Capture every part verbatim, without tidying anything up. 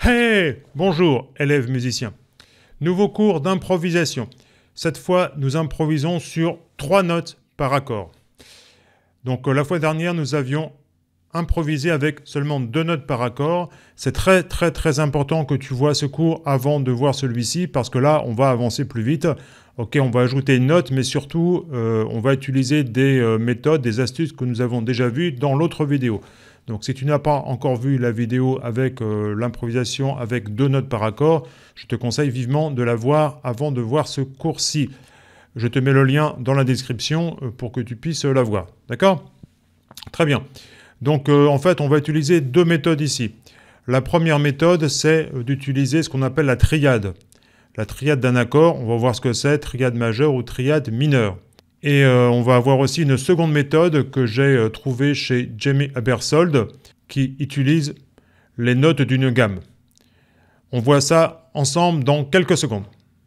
Hey! Bonjour, élèves musiciens. Nouveau cours d'improvisation. Cette fois, nous improvisons sur trois notes par accord. Donc, la fois dernière, nous avions improvisé avec seulement deux notes par accord. C'est très, très, très important que tu vois ce cours avant de voir celui-ci, parce que là, on va avancer plus vite. Ok, on va ajouter une note, mais surtout, euh, on va utiliser des euh, méthodes, des astuces que nous avons déjà vues dans l'autre vidéo. Donc, si tu n'as pas encore vu la vidéo avec euh, l'improvisation avec deux notes par accord, je te conseille vivement de la voir avant de voir ce cours-ci. Je te mets le lien dans la description euh, pour que tu puisses la voir. D'accord? Très bien. Donc, euh, en fait, on va utiliser deux méthodes ici. La première méthode, c'est d'utiliser ce qu'on appelle la triade. La triade d'un accord, on va voir ce que c'est, triade majeure ou triade mineure. Et euh, on va avoir aussi une seconde méthode que j'ai euh, trouvée chez Jamie Aebersold, qui utilise les notes d'une gamme. On voit ça ensemble dans quelques secondes.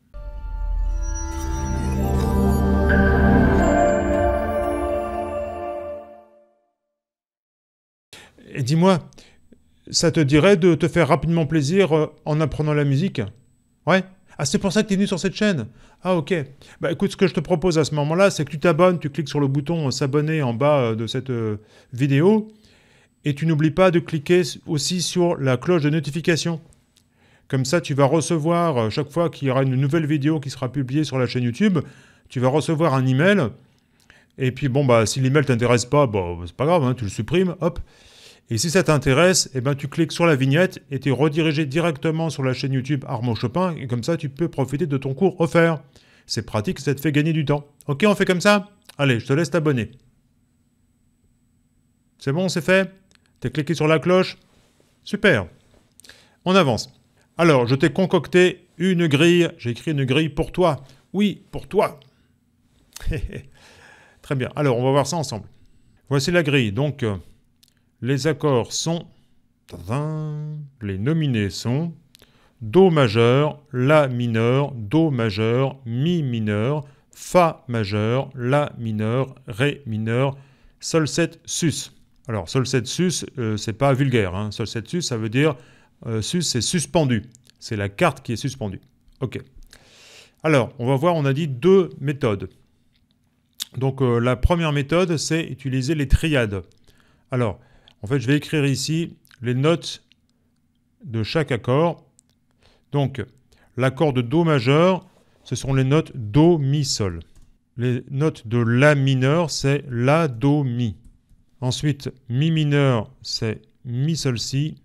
Et dis-moi, ça te dirait de te faire rapidement plaisir euh, en apprenant la musique? Ouais? Ah, c'est pour ça que tu es venu sur cette chaîne? Ah, ok. Bah écoute, ce que je te propose à ce moment-là, c'est que tu t'abonnes, tu cliques sur le bouton euh, s'abonner en bas euh, de cette euh, vidéo, et tu n'oublies pas de cliquer aussi sur la cloche de notification. Comme ça, tu vas recevoir, euh, chaque fois qu'il y aura une nouvelle vidéo qui sera publiée sur la chaîne YouTube, tu vas recevoir un email, et puis bon, bah si l'email ne t'intéresse pas, bah, c'est pas grave, hein, tu le supprimes, hop. Et si ça t'intéresse, eh ben, tu cliques sur la vignette et tu es redirigé directement sur la chaîne YouTube Armand Chopin. Et comme ça, tu peux profiter de ton cours offert. C'est pratique, ça te fait gagner du temps. Ok, on fait comme ça? Allez, je te laisse t'abonner. C'est bon, c'est fait? Tu as cliqué sur la cloche? Super. On avance. Alors, je t'ai concocté une grille. J'ai écrit une grille pour toi. Oui, pour toi. Très bien. Alors, on va voir ça ensemble. Voici la grille. Donc... Euh, les accords sont, les nominés sont Do majeur, La mineur, Do majeur, Mi mineur, Fa majeur, La mineur, Ré mineur, Sol sept sus. Alors Sol sept sus, euh, c'est pas vulgaire. Hein. Sol sept sus, ça veut dire euh, sus, c'est suspendu. C'est la carte qui est suspendue. Ok. Alors, on va voir, on a dit deux méthodes. Donc euh, la première méthode, c'est utiliser les triades. Alors, en fait, je vais écrire ici les notes de chaque accord. Donc, l'accord de Do majeur, ce sont les notes Do, Mi, Sol. Les notes de La mineur, c'est La, Do, Mi. Ensuite, Mi mineur, c'est Mi, Sol, Si.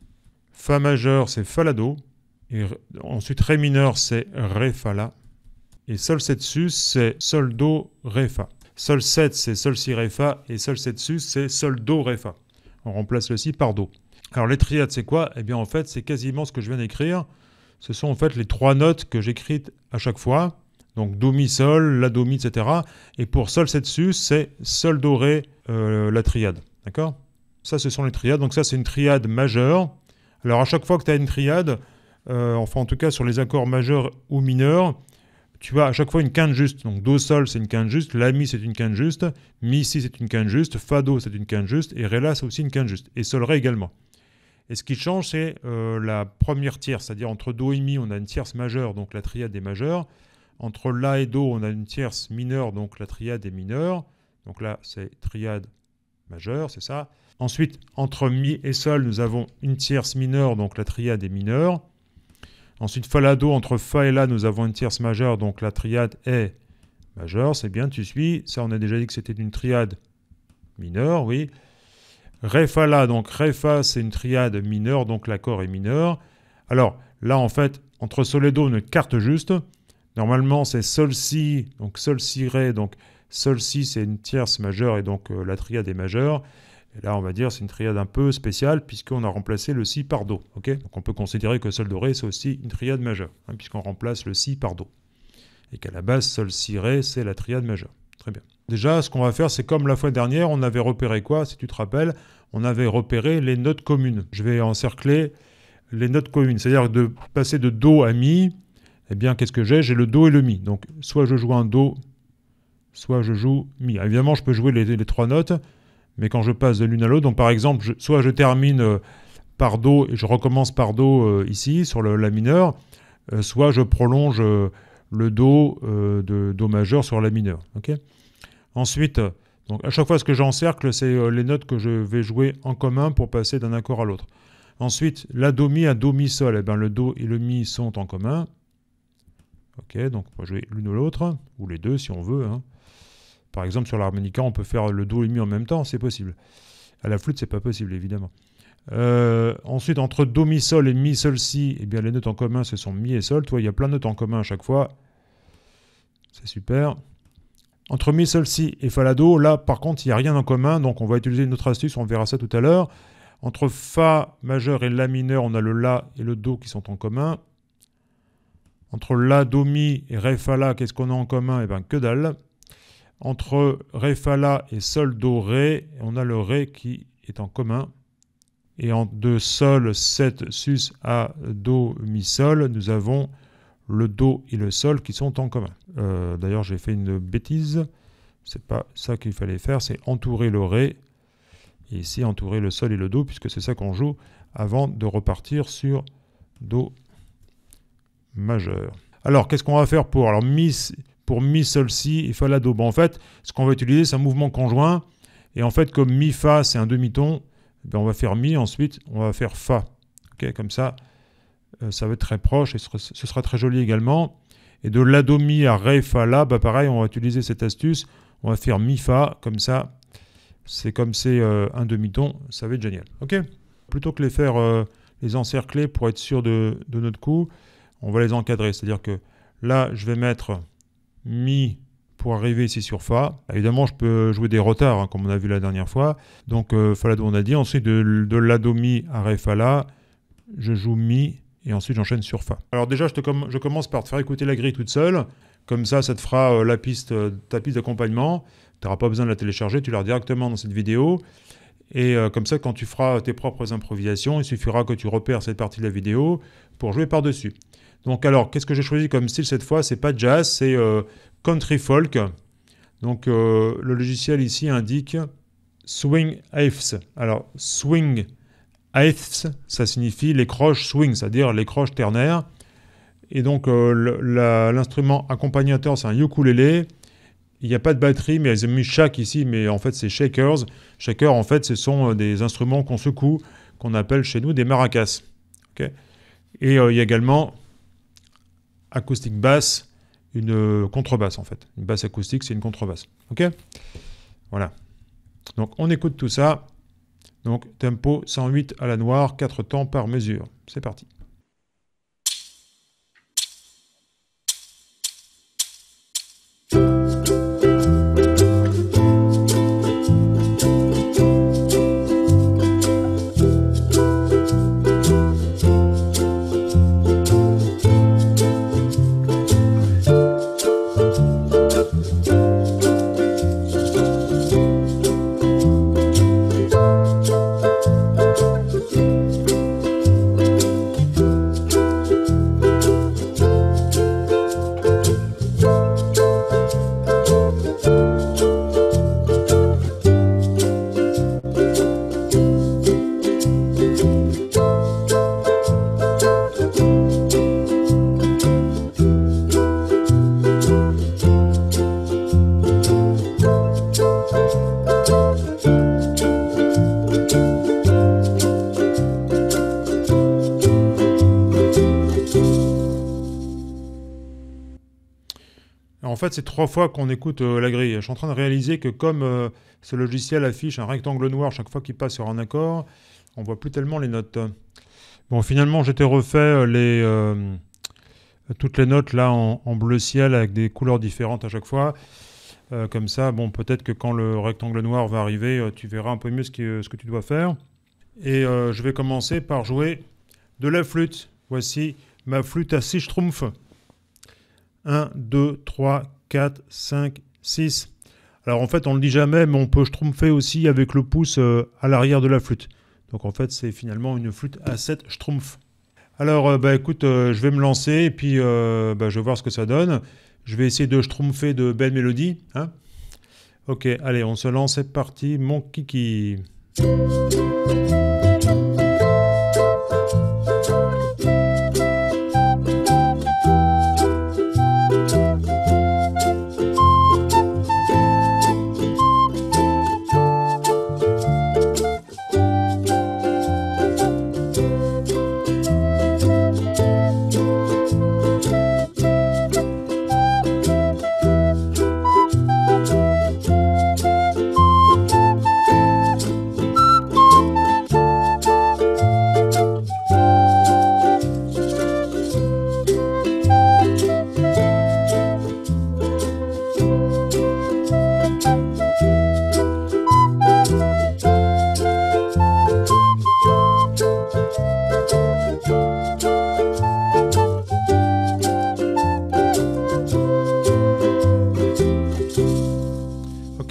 Fa majeur, c'est Fa, La, Do. Et ensuite, Ré mineur, c'est Ré, Fa, La. Et Sol sept sus, c'est Sol, Do, Ré, Fa. Sol sept, c'est Sol, Si, Ré, Fa. Et Sol sept sus, c'est Sol, Do, Ré, Fa. On remplace le Si par Do. Alors les triades, c'est quoi? Eh bien en fait, c'est quasiment ce que je viens d'écrire. Ce sont en fait les trois notes que j'écris à chaque fois. Donc Do, Mi, Sol, La, Do, Mi, et cetera. Et pour Sol sept sus, c'est Sol, Do, Ré, euh, la triade. D'accord? Ça, ce sont les triades. Donc ça, c'est une triade majeure. Alors à chaque fois que tu as une triade, euh, enfin en tout cas sur les accords majeurs ou mineurs, tu as à chaque fois une quinte juste. Donc Do, Sol, c'est une quinte juste. La, Mi, c'est une quinte juste. Mi, Si, c'est une quinte juste. Fa, Do, c'est une quinte juste. Et Ré, La, c'est aussi une quinte juste. Et Sol, Ré également. Et ce qui change, c'est euh, la première tierce. C'est-à-dire entre Do et Mi, on a une tierce majeure, donc la triade est majeure. Entre La et Do, on a une tierce mineure, donc la triade est mineure. Donc là, c'est triade majeure, c'est ça. Ensuite, entre Mi et Sol, nous avons une tierce mineure, donc la triade est mineure. Ensuite, Fa, La, Do, entre Fa et La, nous avons une tierce majeure, donc la triade est majeure, c'est bien, tu suis. Ça, on a déjà dit que c'était une triade mineure, oui. Ré, Fa, La, donc Ré, Fa, c'est une triade mineure, donc l'accord est mineur. Alors, là, en fait, entre Sol et Do, une carte juste. Normalement, c'est Sol, Si, donc Sol, Si, Ré, donc Sol, Si, c'est une tierce majeure, et donc euh, la triade est majeure. Et là, on va dire c'est une triade un peu spéciale puisqu'on a remplacé le Si par Do. Okay, donc on peut considérer que Sol, Do, Ré, c'est aussi une triade majeure, hein, puisqu'on remplace le Si par Do. Et qu'à la base, Sol, Si, Ré, c'est la triade majeure. Très bien. Déjà, ce qu'on va faire, c'est comme la fois dernière, on avait repéré quoi? Si tu te rappelles, on avait repéré les notes communes. Je vais encercler les notes communes. C'est-à-dire de passer de Do à Mi, eh bien, qu'est-ce que j'ai? J'ai le Do et le Mi. Donc, soit je joue un Do, soit je joue Mi. Alors, évidemment, je peux jouer les, les trois notes. Mais quand je passe de l'une à l'autre, donc par exemple, je, soit je termine euh, par Do et je recommence par Do euh, ici, sur le La mineur, euh, soit je prolonge euh, le Do euh, de Do majeur sur La mineur. Okay, ensuite, donc à chaque fois ce que j'encercle, c'est euh, les notes que je vais jouer en commun pour passer d'un accord à l'autre. Ensuite, La Do Mi à Do Mi Sol, eh ben, le Do et le Mi sont en commun. Ok, donc on va jouer l'une ou l'autre, ou les deux si on veut. Hein. Par exemple, sur l'harmonica, on peut faire le Do et le Mi en même temps, c'est possible. À la flûte, c'est pas possible, évidemment. Euh, ensuite, entre Do, Mi, Sol et Mi, Sol, Si, eh bien, les notes en commun, ce sont Mi et Sol. Tu vois, il y a plein de notes en commun à chaque fois. C'est super. Entre Mi, Sol, Si et Fa, La, Do, là, par contre, il n'y a rien en commun, donc on va utiliser une autre astuce, on verra ça tout à l'heure. Entre Fa majeur et La mineur, on a le La et le Do qui sont en commun. Entre La, Do, Mi et Ré, Fa, La, qu'est-ce qu'on a en commun? Eh bien, que dalle. Entre Ré, Fa, La et Sol, Do, Ré, on a le Ré qui est en commun. Et en de Sol, sept, Sus, A, Do, Mi, Sol, nous avons le Do et le Sol qui sont en commun. Euh, D'ailleurs, j'ai fait une bêtise. C'est pas ça qu'il fallait faire, c'est entourer le Ré. Et ici, entourer le Sol et le Do, puisque c'est ça qu'on joue avant de repartir sur Do majeur. Alors, qu'est-ce qu'on va faire pour, alors, mi, pour Mi, Sol, Si et Fa, La, Do? Bon, en fait, ce qu'on va utiliser, c'est un mouvement conjoint. Et en fait, comme Mi, Fa, c'est un demi-ton, ben on va faire Mi, ensuite, on va faire Fa. Okay, comme ça, euh, ça va être très proche et ce sera, ce sera très joli également. Et de La, Do, Mi à Ré, Fa, La, bah pareil, on va utiliser cette astuce. On va faire Mi, Fa, comme ça. C'est comme c'est euh, un demi-ton, ça va être génial. Ok. Plutôt que les faire, euh, les encercler pour être sûr de, de notre coup, on va les encadrer. C'est-à-dire que là, je vais mettre Mi pour arriver ici sur Fa. Évidemment, je peux jouer des retards, hein, comme on a vu la dernière fois. Donc, euh, Fa, La, Do, on a dit. Ensuite, de, de La, Do, Mi à Ré, Fa, La, je joue Mi et ensuite j'enchaîne sur Fa. Alors déjà, je, te com je commence par te faire écouter la grille toute seule. Comme ça, ça te fera euh, la piste, euh, ta piste d'accompagnement. Tu n'auras pas besoin de la télécharger, tu l'auras directement dans cette vidéo. Et euh, comme ça, quand tu feras tes propres improvisations, il suffira que tu repères cette partie de la vidéo pour jouer par-dessus. Donc alors, qu'est-ce que j'ai choisi comme style cette fois? C'est pas jazz, c'est euh, country folk. Donc euh, le logiciel ici indique swing eighths. Alors swing eighths, ça signifie les croches swing, c'est-à-dire les croches ternaires. Et donc euh, l'instrument accompagnateur, c'est un ukulélé. Il n'y a pas de batterie, mais ils ont mis shak ici, mais en fait c'est shakers. Shakers, en fait, ce sont des instruments qu'on secoue, qu'on appelle chez nous des maracas. Okay, et euh, il y a également acoustique basse, une euh, contrebasse en fait. Une basse acoustique, c'est une contrebasse. Ok, voilà. Donc on écoute tout ça. Donc tempo cent huit à la noire, quatre temps par mesure. C'est parti. En fait, c'est trois fois qu'on écoute euh, la grille. Je suis en train de réaliser que comme euh, ce logiciel affiche un rectangle noir chaque fois qu'il passe sur un accord, on voit plus tellement les notes. Bon, finalement, j'ai refait les, euh, toutes les notes là en, en bleu ciel avec des couleurs différentes à chaque fois. Euh, comme ça, bon, peut-être que quand le rectangle noir va arriver, euh, tu verras un peu mieux ce, qui, ce que tu dois faire. Et euh, je vais commencer par jouer de la flûte. Voici ma flûte à six schtroumpfs. un, deux, trois, quatre, cinq, six. Alors en fait, on ne le dit jamais, mais on peut schtroumpfer aussi avec le pouce euh, à l'arrière de la flûte. Donc en fait, c'est finalement une flûte à sept schtroumpfs. Alors, euh, bah, écoute, euh, je vais me lancer et puis euh, bah, je vais voir ce que ça donne. Je vais essayer de schtroumpfer de belles mélodies. Hein, ok, allez, on se lance, c'est parti, mon kiki.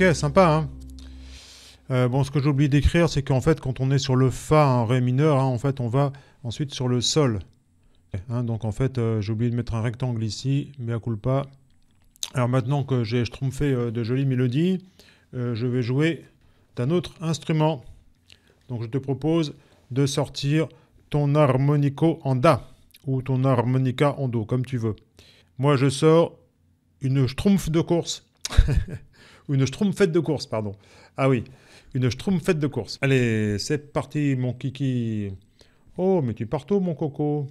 Ok, sympa, hein. Euh, bon, ce que j'ai oublié d'écrire, c'est qu'en fait, quand on est sur le Fa, un Ré mineur, hein, en fait, on va ensuite sur le Sol. Hein, donc, en fait, euh, j'ai oublié de mettre un rectangle ici, mais à culpa. Alors, maintenant que j'ai schtroumpfé euh, de jolies mélodies, euh, je vais jouer d'un autre instrument. Donc, je te propose de sortir ton harmonico en Da, ou ton harmonica en Do, comme tu veux. Moi, je sors une schtroumpf de course. Ou une schtroumpfette de course, pardon. Ah oui, une schtroumpfette de course. Allez, c'est parti, mon kiki. Oh, mais tu pars tôt, mon coco.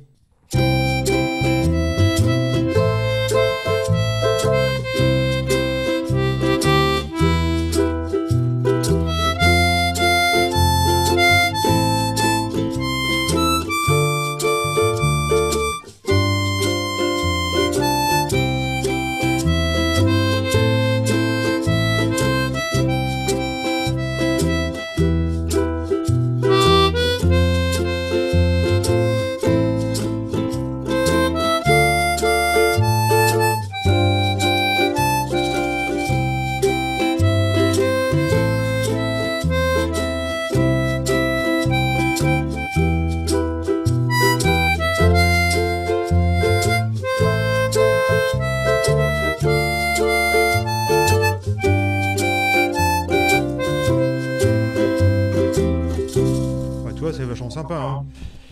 C'est vachement sympa, hein.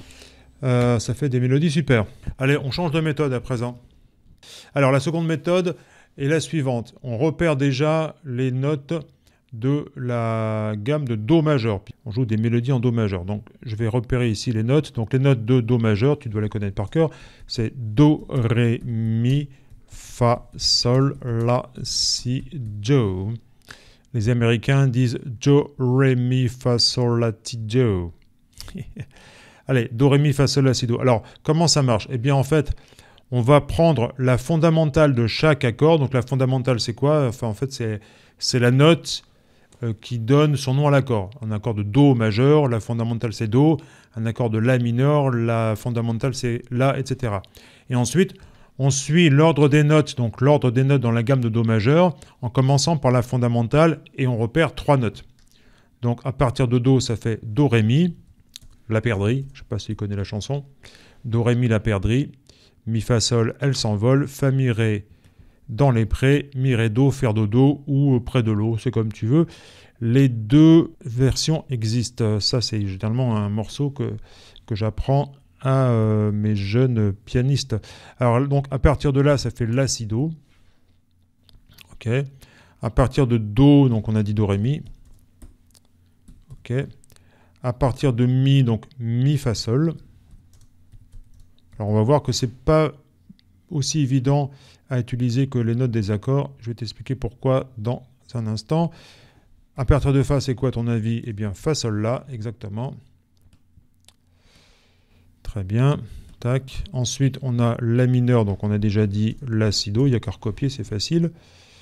Euh, ça fait des mélodies super. Allez, on change de méthode à présent. Alors, la seconde méthode est la suivante. On repère déjà les notes de la gamme de Do majeur. On joue des mélodies en Do majeur. Donc, je vais repérer ici les notes. Donc, les notes de Do majeur, tu dois les connaître par cœur. C'est Do, Ré, Mi, Fa, Sol, La, Si, Do. Les Américains disent Do, Ré, Mi, Fa, Sol, La, Ti, Do. Allez, Do, Ré, Mi, Fa, Sol, La, Si, Do. Alors, comment ça marche? Eh bien, en fait, on va prendre la fondamentale de chaque accord. Donc, la fondamentale, c'est quoi? Enfin, en fait, c'est la note euh, qui donne son nom à l'accord. Un accord de Do majeur, la fondamentale, c'est Do. Un accord de La mineur, la fondamentale, c'est La, et cetera. Et ensuite, on suit l'ordre des notes, donc l'ordre des notes dans la gamme de Do majeur, en commençant par la fondamentale, et on repère trois notes. Donc, à partir de Do, ça fait Do, Ré, Mi. La perdrix, je ne sais pas si tu connais la chanson. Do, Ré, Mi, la perdrix. Mi, Fa, Sol, elle s'envole. Fa, Mi, Ré, dans les prés. Mi, Ré, Do, faire dodo ou près de l'eau, c'est comme tu veux. Les deux versions existent. Ça, c'est généralement un morceau que, que j'apprends à euh, mes jeunes pianistes. Alors, donc, à partir de là, ça fait La, Si, Do. OK. À partir de Do, donc on a dit Do, Ré, Mi. OK. À partir de Mi, donc Mi, Fa, Sol. Alors on va voir que ce n'est pas aussi évident à utiliser que les notes des accords. Je vais t'expliquer pourquoi dans un instant. À partir de Fa, c'est quoi à ton avis? Eh bien, Fa, Sol, La, exactement. Très bien. Tac. Ensuite, on a La mineur, donc on a déjà dit La, Si, Do. Il n'y a qu'à recopier, c'est facile.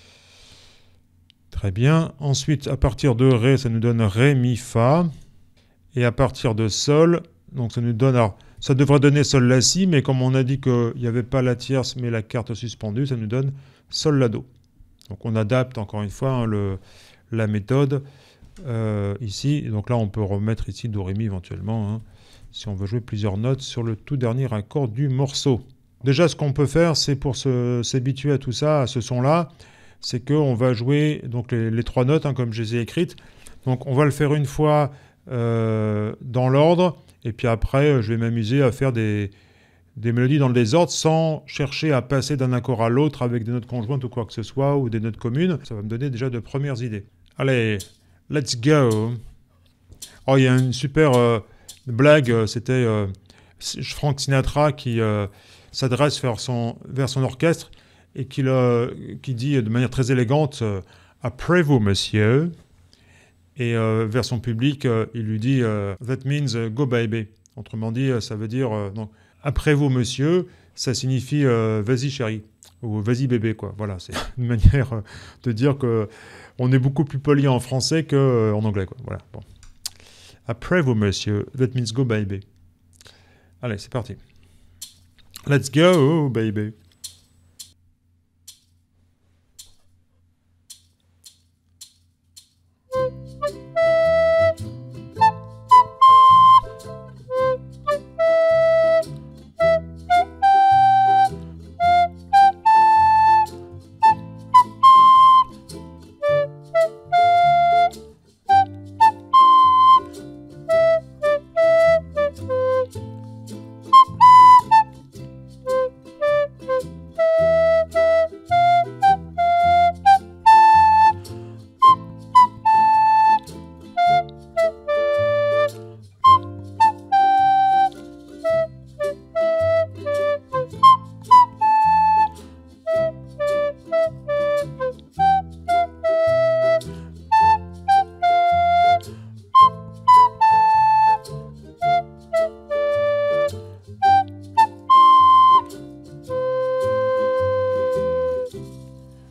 Très bien. Ensuite, à partir de Ré, ça nous donne Ré, Mi, Fa. Et à partir de Sol, donc ça nous donne... Alors, ça devrait donner Sol, La, Si, mais comme on a dit qu'il n'y avait pas la tierce, mais la carte suspendue, ça nous donne Sol, La, Do. Donc on adapte encore une fois hein, le, la méthode euh, ici. Et donc là, on peut remettre ici Do, Ré, Mi éventuellement, hein, si on veut jouer plusieurs notes sur le tout dernier accord du morceau. Déjà, ce qu'on peut faire, c'est pour s'habituer à tout ça, à ce son-là, c'est qu'on va jouer donc les, les trois notes, hein, comme je les ai écrites. Donc on va le faire une fois... Euh, dans l'ordre, et puis après je vais m'amuser à faire des, des mélodies dans le désordre sans chercher à passer d'un accord à l'autre avec des notes conjointes ou quoi que ce soit, ou des notes communes. Ça va me donner déjà de premières idées. Allez, let's go. Oh, il y a une super euh, blague, c'était euh, Frank Sinatra qui euh, s'adresse vers son, vers son orchestre et qui, le, qui dit de manière très élégante euh, « Après vous, monsieur ». Et euh, vers son public, euh, il lui dit euh, « That means uh, go baby ». Autrement dit, ça veut dire euh, donc, « Après vous, monsieur », ça signifie euh, « Vas-y, chérie » ou « Vas-y, bébé ». Quoi. Voilà, c'est une manière euh, de dire qu'on est beaucoup plus poli en français qu'en euh, anglais. Quoi. Voilà, bon. « Après vous, monsieur », « That means go baby ». Allez, c'est parti. « Let's go, baby ».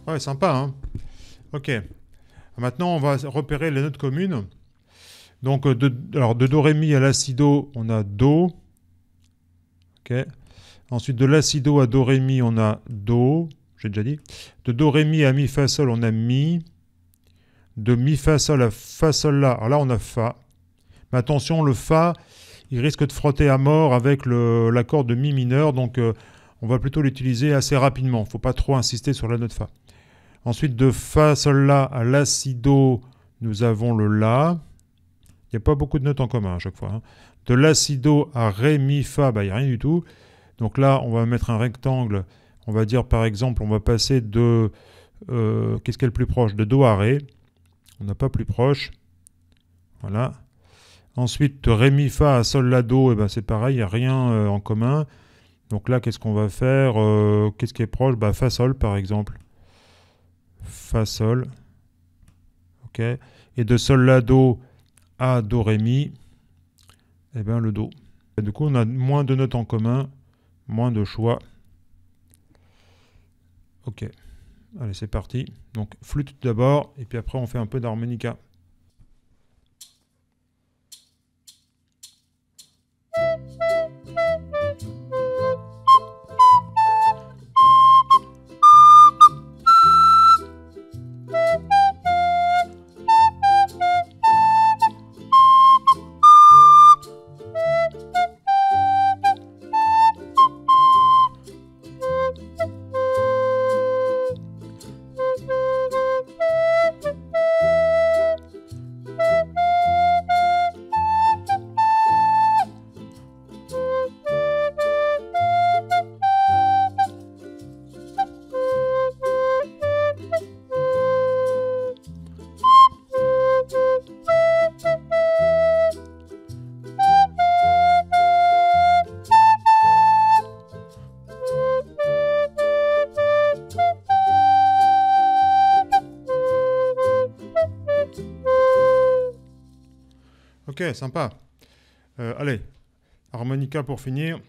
Ouais, sympa, hein. Ok. Maintenant, on va repérer les notes communes. Donc, de, alors, de Do, Ré, Mi à l'acido, on a Do. Ok. Ensuite, de l'acido à Do, Ré, Mi, on a Do. J'ai déjà dit. De Do, Ré, Mi à Mi, Fa, Sol, on a Mi. De Mi, Fa, Sol à Fa, Sol, La. Alors là, on a Fa. Mais attention, le Fa, il risque de frotter à mort avec l'accord de Mi mineur. Donc, euh, on va plutôt l'utiliser assez rapidement. Il ne faut pas trop insister sur la note Fa. Ensuite, de Fa, Sol, La à l'acido, nous avons le La. Il n'y a pas beaucoup de notes en commun à chaque fois. Hein. De l'acido à Ré, Mi, Fa, bah, il n'y a rien du tout. Donc là, on va mettre un rectangle. On va dire, par exemple, on va passer de... Euh, qu'est-ce qui est le plus proche? De Do à Ré. On n'a pas plus proche. Voilà. Ensuite, de Ré, Mi, Fa à Sol, La, Do, eh ben, c'est pareil, il n'y a rien euh, en commun. Donc là, qu'est-ce qu'on va faire? euh, Qu'est-ce qui est proche? bah, Fa, Sol, par exemple. Fa, Sol. Ok. Et de Sol, La, Do à Do, Ré, Mi, eh bien le Do. Et du coup, on a moins de notes en commun, moins de choix. Ok. Allez, c'est parti. Donc, flûte d'abord, et puis après, on fait un peu d'harmonica. Ok, sympa. Euh, allez, harmonica pour finir.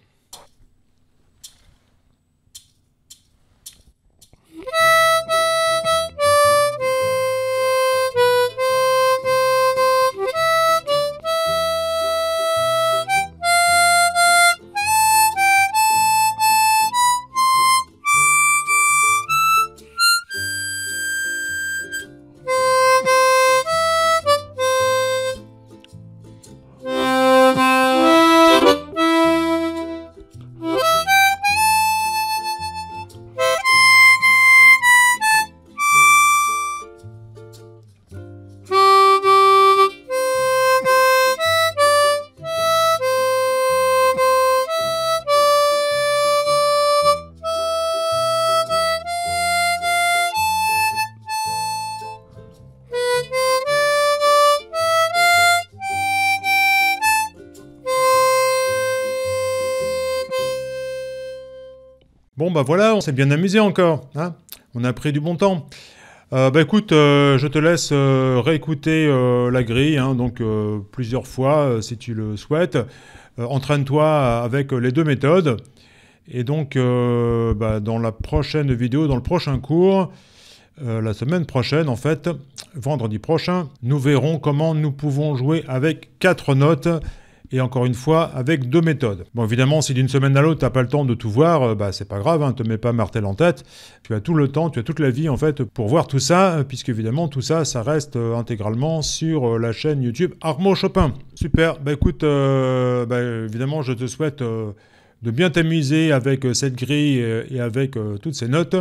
Bon, bah voilà, on s'est bien amusé encore. Hein, on a pris du bon temps. Euh, bah écoute, euh, je te laisse euh, réécouter euh, la grille, hein, donc euh, plusieurs fois euh, si tu le souhaites. Euh, entraîne-toi avec les deux méthodes. Et donc, euh, bah, dans la prochaine vidéo, dans le prochain cours, euh, la semaine prochaine, en fait, vendredi prochain, nous verrons comment nous pouvons jouer avec quatre notes. Et encore une fois, avec deux méthodes. Bon, évidemment, si d'une semaine à l'autre, tu n'as pas le temps de tout voir, euh, bah, c'est pas grave, hein, ne te mets pas martel en tête. Tu as tout le temps, tu as toute la vie, en fait, pour voir tout ça, puisque évidemment, tout ça, ça reste euh, intégralement sur euh, la chaîne YouTube Armo Chopin. Super, bah écoute, euh, bah, évidemment, je te souhaite euh, de bien t'amuser avec euh, cette grille euh, et avec euh, toutes ces notes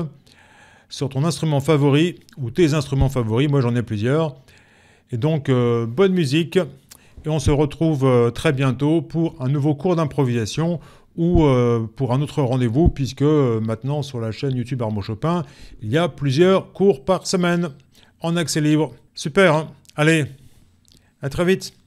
sur ton instrument favori, ou tes instruments favoris, moi j'en ai plusieurs. Et donc, euh, bonne musique. Et on se retrouve euh, très bientôt pour un nouveau cours d'improvisation ou euh, pour un autre rendez-vous, puisque euh, maintenant sur la chaîne YouTube Armo Chopin, il y a plusieurs cours par semaine en accès libre. Super, hein? Allez, à très vite.